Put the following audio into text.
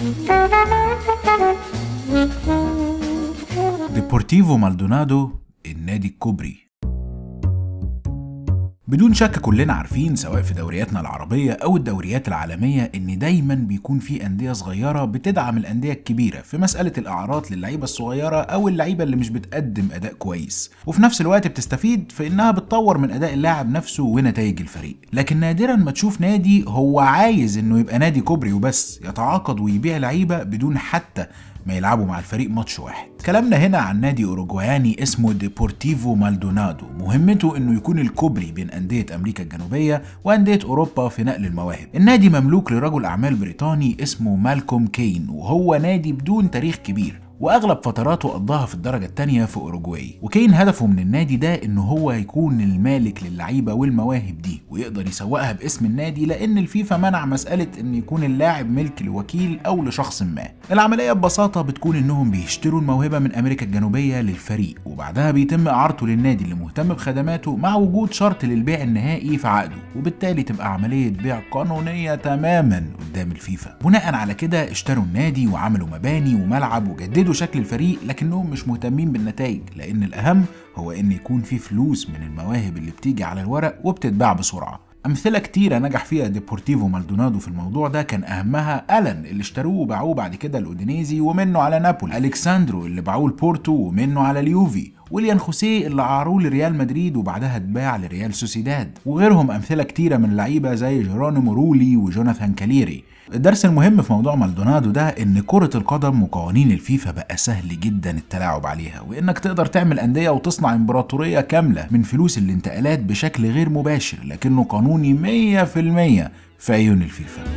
ديبورتيفو مالدونادو، النادي الكوبري. بدون شك كلنا عارفين سواء في دورياتنا العربية أو الدوريات العالمية إن دايما بيكون في أندية صغيرة بتدعم الأندية الكبيرة في مسألة الإعارات للعيبة الصغيرة أو اللعيبة اللي مش بتقدم أداء كويس، وفي نفس الوقت بتستفيد في إنها بتطور من أداء اللاعب نفسه ونتائج الفريق. لكن نادرا ما تشوف نادي هو عايز إنه يبقى نادي كوبري وبس، يتعاقد ويبيع لعيبة بدون حتى ما يلعبوا مع الفريق ماتش واحد. كلامنا هنا عن نادي أوروجواياني اسمه ديبورتيفو مالدونادو، مهمته انه يكون الكوبري بين أندية أمريكا الجنوبية وأندية أوروبا في نقل المواهب. النادي مملوك لرجل أعمال بريطاني اسمه مالكوم كين، وهو نادي بدون تاريخ كبير واغلب فتراته قضاها في الدرجه الثانيه في اوروجواي. وكين هدفه من النادي ده انه هو يكون المالك للعيبه والمواهب دي ويقدر يسوقها باسم النادي، لان الفيفا منع مساله ان يكون اللاعب ملك لوكيل او لشخص ما. العمليه ببساطه بتكون انهم بيشتروا الموهبه من امريكا الجنوبيه للفريق، وبعدها بيتم اعارته للنادي اللي مهتم بخدماته مع وجود شرط للبيع النهائي في عقده، وبالتالي تبقى عمليه بيع قانونيه تماما قدام الفيفا. بناء على كده اشتروا النادي وعملوا مباني وملعب وجددوا شكل الفريق، لكنهم مش مهتمين بالنتائج، لان الاهم هو ان يكون في فلوس من المواهب اللي بتيجي على الورق وبتتباع بسرعه. امثله كتيره نجح فيها ديبورتيفو مالدونادو في الموضوع ده، كان اهمها الان اللي اشتروه وباعوه بعد كده الاودينيزي ومنه على نابولي، الكساندرو اللي باعوه لبورتو ومنه على اليوفي، وليان خوسيه اللي عاروه لريال مدريد وبعدها اتباع لريال سوسيداد، وغيرهم امثله كتيره من لعيبه زي جيرونيمو رولي وجوناثان كاليري. الدرس المهم في موضوع مالدونادو ده ان كرة القدم وقوانين الفيفا بقى سهل جدا التلاعب عليها، وانك تقدر تعمل اندية وتصنع امبراطورية كاملة من فلوس الانتقالات بشكل غير مباشر، لكنه قانوني 100% في عيون الفيفا.